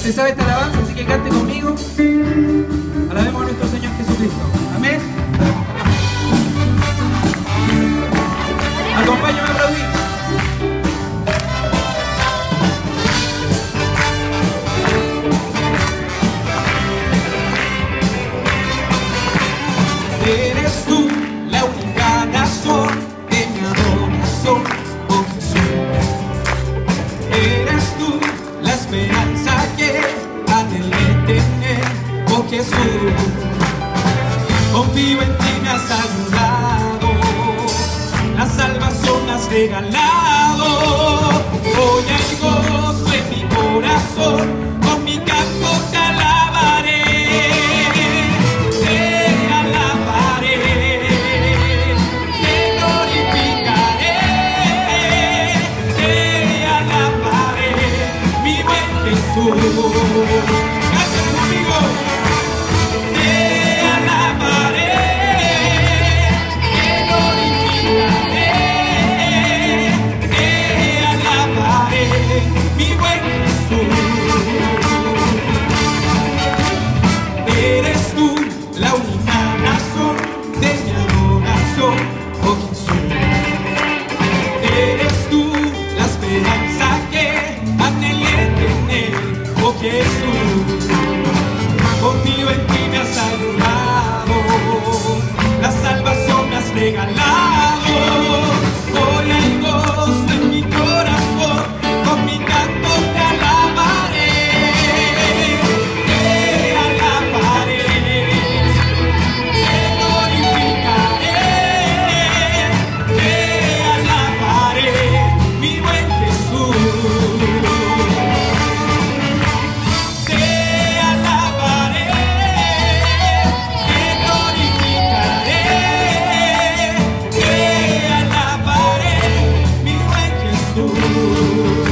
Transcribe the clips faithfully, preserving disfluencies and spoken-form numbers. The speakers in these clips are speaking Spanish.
Usted sabe esta alabanza, así que cante conmigo. Alabemos a nuestro Señor Jesucristo. Amén. Acompáñame a aplaudir. Eres tú la única razón de mi adoración, oh Jesús. Eres tú la esperanza que anhelé tener, oh Jesús. Confío en ti, me has ayudado, la salvación me has regalado. Hoy hay gozo en mi corazón, con mi canto te alabaré. Te alabaré, te glorificaré, te alabaré, mi buen Jesús. Cántalo conmigo. Te alabaré, te glorificaré, te alabaré, mi buen Jesús. Eres tú la única razón de mi adoración, oh Jesús. Eres tú la esperanza que anhelé tener, oh Jesús. Confío en ti, me has ayudado, la salvación me has regalado. Hoy hay gozo en mi corazón, con mi canto te alabaré. Te alabaré, te glorificaré, te alabaré, mi buen Jesús. Te alabaré, te glorificaré, te alabaré, mi buen Jesús.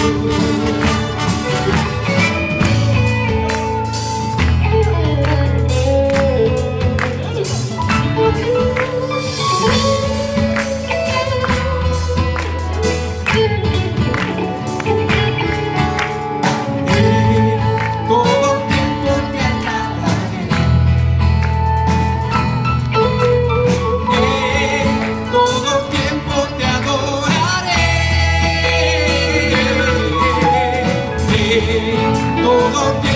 Todo tiempo te alabaré, en todo tiempo te adoraré, en todo tiempo